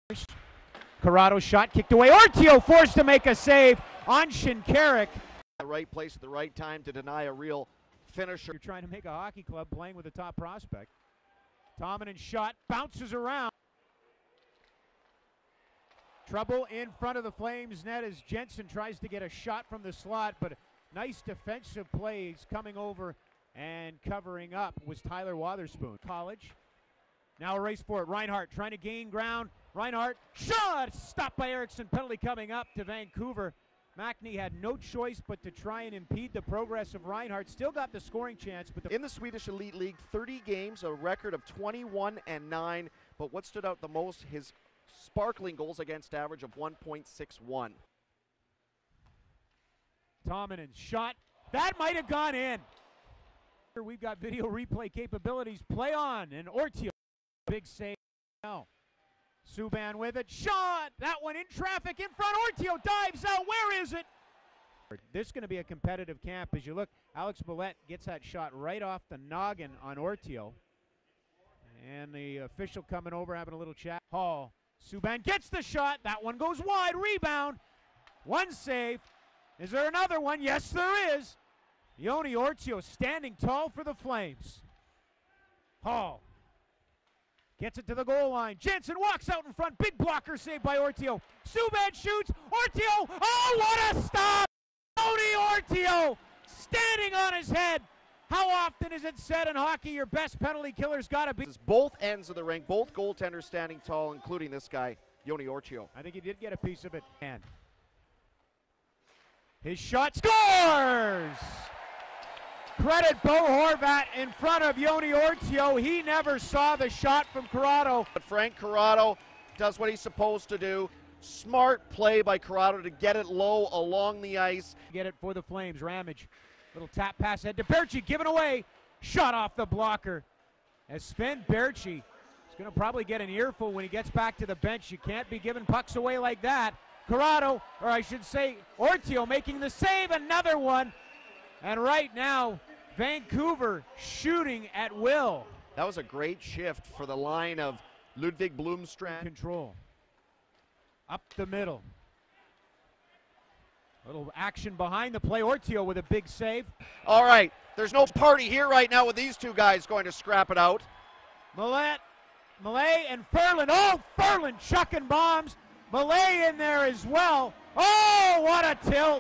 Corrado shot kicked away. Ortio forced to make a save on Shinkarik. The right place at the right time to deny a real finisher. You're trying to make a hockey club playing with a top prospect. Tominen shot bounces around. Trouble in front of the Flames net as Jensen tries to get a shot from the slot, but nice defensive plays coming over and covering up was Tyler Wotherspoon. College. Now a race for it. Reinhart trying to gain ground. Reinhart shot stopped by Eriksson. Penalty coming up to Vancouver. Mackney had no choice but to try and impede the progress of Reinhart. Still got the scoring chance, but in the Swedish Elite League, 30 games, a record of 21-9. But what stood out the most, his sparkling goals against average of 1.61. Tominen's shot that might have gone in. We've got video replay capabilities. Play on, and Ortio big save now. Subban with it. Shot! That one in traffic in front. Ortio dives out. Where is it? This is going to be a competitive camp. As you look, Alex Millette gets that shot right off the noggin on Ortio. And the official coming over having a little chat. Hall. Subban gets the shot. That one goes wide. Rebound. One save. Is there another one? Yes, there is. Joni Ortio standing tall for the Flames. Hall. Gets it to the goal line. Jensen walks out in front. Big blocker saved by Ortio. Subban shoots. Ortio. Oh, what a stop! Joni Ortio standing on his head. How often is it said in hockey your best penalty killer's got to be? Both ends of the rink, both goaltenders standing tall, including this guy, Joni Ortio. I think he did get a piece of it. And his shot scores! Credit Bo Horvat in front of Joni Ortio. He never saw the shot from Corrado. But Frank Corrado does what he's supposed to do. Smart play by Corrado to get it low along the ice. Get it for the Flames. Ramage. Little tap pass head to Berchi. Given away. Shot off the blocker. As Sven Berchi is going to probably get an earful when he gets back to the bench. You can't be giving pucks away like that. Corrado, or I should say Ortio, making the save. Another one. And right now, Vancouver shooting at will. That was a great shift for the line of Ludwig Blomstrand. Control. Up the middle. Little action behind the play. Ortio with a big save. All right, there's no party here right now with these two guys going to scrap it out. Millette and Ferland. Oh, Ferland chucking bombs. Millet in there as well. Oh, what a tilt.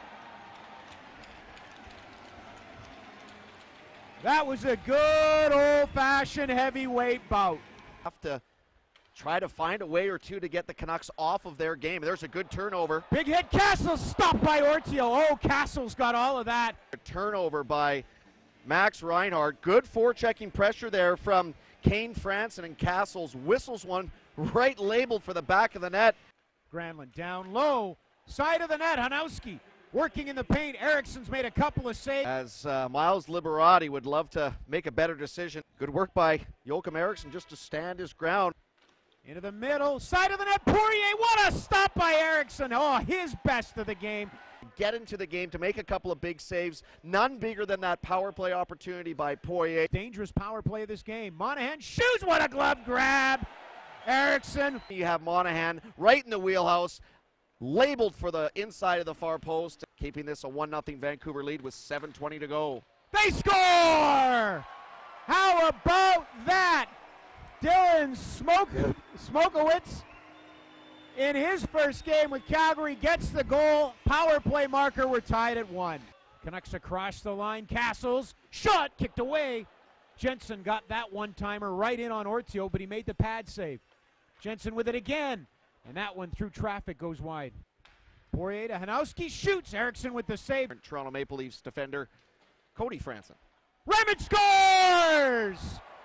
That was a good old-fashioned heavyweight bout. Have to try to find a way or two to get the Canucks off of their game. There's a good turnover. Big hit, Castles stopped by Ortio. Oh, Castles got all of that. A turnover by Max Reinhart. Good forechecking pressure there from Kane Franson, and Castles whistles one right labeled for the back of the net. Granlund down low, side of the net, Hanowski working in the paint. Eriksson's made a couple of saves. As Miles Liberati would love to make a better decision. Good work by Joachim Eriksson just to stand his ground. Into the middle, side of the net, Poirier, what a stop by Eriksson. Oh, his best of the game. Get into the game to make a couple of big saves. None bigger than that power play opportunity by Poirier. Dangerous power play of this game. Monahan shoots, what a glove grab. Eriksson. You have Monahan right in the wheelhouse, labeled for the inside of the far post, keeping this a 1-0 Vancouver lead with 7:20 to go. They score! How about that? Dylan Smokowitz in his first game with Calgary gets the goal. Power play marker, we're tied at 1. Canucks across the line. Castles, shot, kicked away. Jensen got that one-timer right in on Ortio, but he made the pad save. Jensen with it again, and that one through traffic goes wide. Poirier to Hanowski, shoots. Eriksson with the save. Toronto Maple Leafs defender Cody Franson. Ramage scores!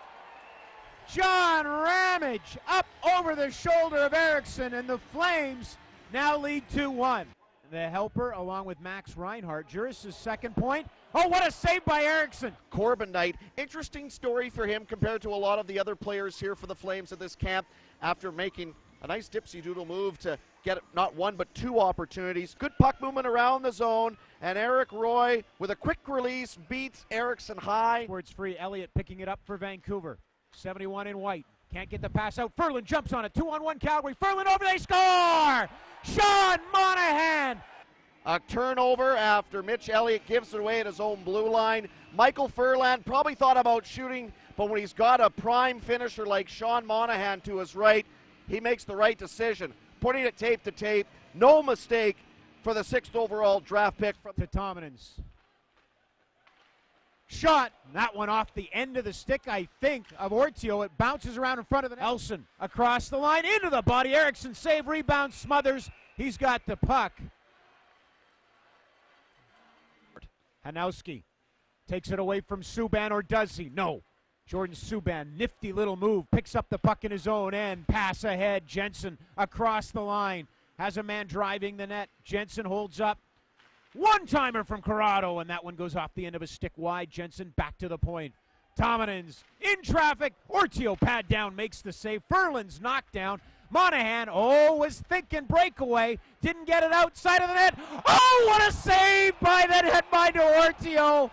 John Ramage up over the shoulder of Eriksson, and the Flames now lead 2-1. The helper along with Max Reinhart. Juris' second point. Oh, what a save by Eriksson. Corbin Knight, interesting story for him compared to a lot of the other players here for the Flames at this camp after making a nice dipsy-doodle move to get not one but two opportunities. Good puck movement around the zone, and Eric Roy with a quick release beats Eriksson high. Where it's free, Elliott picking it up for Vancouver. 71 in white. Can't get the pass out. Ferland jumps on it. 2-on-1 Calgary. Ferland over. They score! Sean Monahan. A turnover after Mitch Elliott gives it away at his own blue line. Michael Ferland probably thought about shooting, but when he's got a prime finisher like Sean Monahan to his right, he makes the right decision. Putting it tape to tape. No mistake for the 6th overall draft pick. To Tominins. Shot. That one off the end of the stick, I think, of Ortio. It bounces around in front of the net. Elson across the line into the body. Eriksson save, rebound, Smothers. He's got the puck. Hanowski takes it away from Subban, or does he? No. Jordan Subban, nifty little move, picks up the puck in his own end. Pass ahead. Jensen across the line. Has a man driving the net. Jensen holds up. One-timer from Corrado, and that one goes off the end of a stick wide. Jensen back to the point. Tominins in traffic. Ortio pad down, makes the save. Ferland's knocked down. Monahan, was thinking breakaway. Didn't get it outside of the net. Oh, what a save by that headminder Ortio.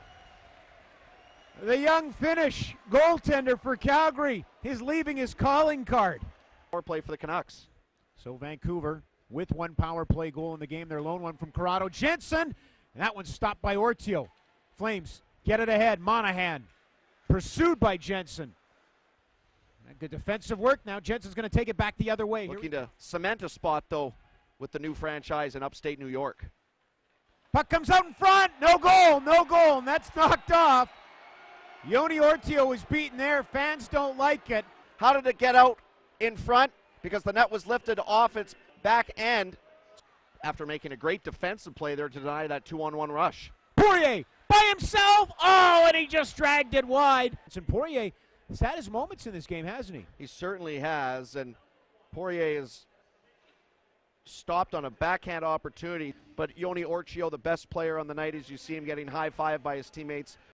The young Finnish goaltender for Calgary is leaving his calling card. Power play for the Canucks. So Vancouver with one power play goal in the game. Their lone one from Corrado. Jensen, and that one's stopped by Ortio. Flames get it ahead. Monahan pursued by Jensen. Good defensive work. Now Jensen's going to take it back the other way. Looking to cement a spot, though, with the new franchise in upstate New York. Puck comes out in front. No goal, no goal, and that's knocked off. Joni Ortio was beaten there. Fans don't like it. How did it get out in front? Because the net was lifted off its back end after making a great defensive play there to deny that 2-on-1 rush. Poirier by himself. Oh, and he just dragged it wide. And Poirier has had his moments in this game, hasn't he? He certainly has, and Poirier is stopped on a backhand opportunity, but Joni Ortio, the best player on the night, as you see him getting high-fived by his teammates.